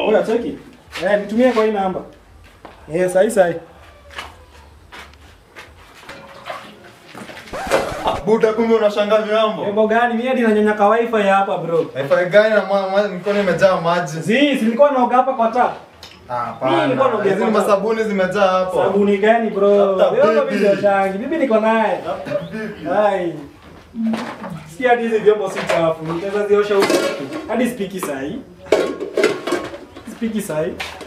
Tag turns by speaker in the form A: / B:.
A: Oya cheki. Nitumie kwa hii namba. Sahi.
B: Buda kumbe unashangaa vyambo.
A: Ebo gani? Mimi hadi nanyonyaka wifi hapa bro.
B: Wifi gani na mikono imejaa maji?
A: Nilikuwa naoga hapa kwa tap.
B: Hapana. Hizi masabuni zimejaa hapo.
A: Sabuni gani bro? Wewe bibi shangi. Bibi niko naye. Hai. Sikia hizi vyombo si chafu. Nitaweza ziosha huko. Hadi spiki sahi.